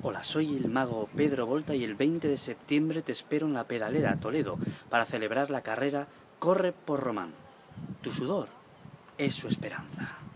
Hola, soy el mago Pedro Volta y el 20 de septiembre te espero en la Pedalera, Toledo, para celebrar la carrera Corre por Román. Tu sudor es su esperanza.